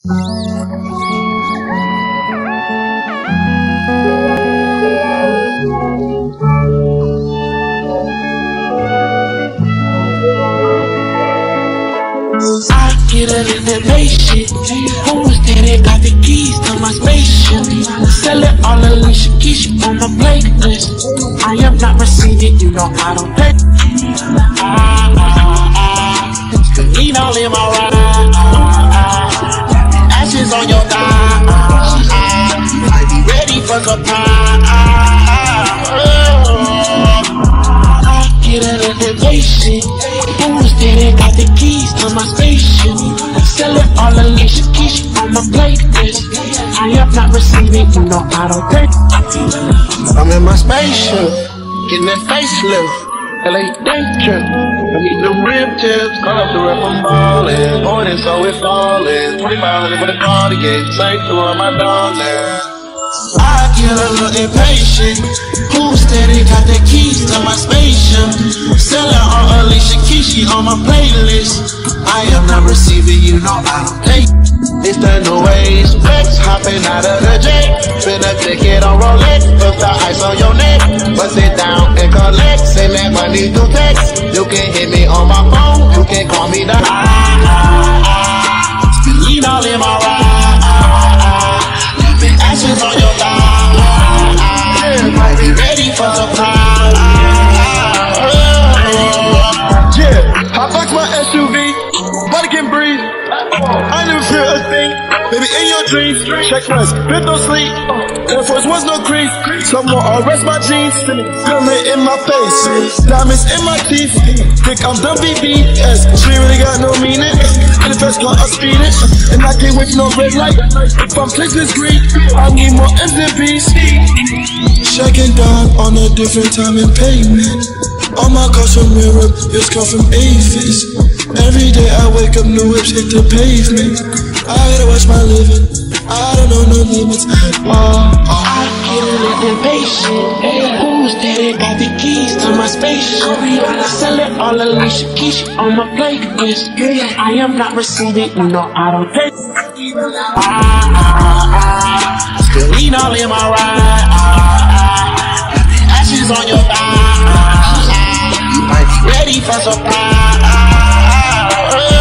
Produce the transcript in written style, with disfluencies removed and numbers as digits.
Get a little impatient. Who's that? They got the keys to my spaceship. Sell it all, Alicia Keys on my playlist. I am not receiving, you know I don't pay. Lean all in my ride. Ashes on your thigh. I be ready for surprise. Get a little impatient. Who's that? They got the keys to my spaceship. Sell it all, Alicia Keys on my playlist. I am not receiving, you know I don't pay. I'm in my spaceship, getting that facelift. LA danger. I need the rim tips, call up the rep, I'm ballin'. Morning, so it's fallin'. 2500 for the cardigan, same to all my dollars. I get a little impatient. Who's steady got the keys to my spaceship? Selling all Alicia Keys on my playlist. I am not receiving, you know I don't pay. It's the new ways, flex, hopping out of the J. Finna click it on Rolex, put the ice on your neck. Bust it down and collect, send that money through text. You can hit me on my phone, you can call me the lean all in my ride. Leaving ashes on your thigh. Might be ready for surprise. Yeah, hop back my SUV, body can breathe. I never feel a thing, baby in your dreams. Check rest, bit no sleep. Air Force was no crease. Someone arrest my jeans, filming in my face, diamonds in my teeth. Think I'm done BBS, she really got no meaning. In the first car I speed it, and I can't wait for no red light. If I'm places green, I need more M's and B's. Checking down on a different time and payment. All my cars from Europe, it's come from Aphis. Every day I wake up, new whips hit the pavement. I gotta watch my living, I don't know no limits. I get a little impatient. Who's that? They got the keys to my spaceship. Sell it all, Alicia Keys on my playlist. I am not receiving, you know I don't pay. Still lean all in my ride. Ashes on your thigh. You might be ready for surprise.